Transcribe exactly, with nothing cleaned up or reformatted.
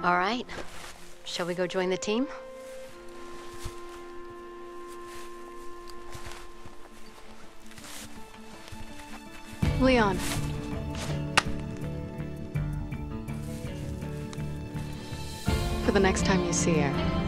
All right. Shall we go join the team? Leon. For the next time you see her,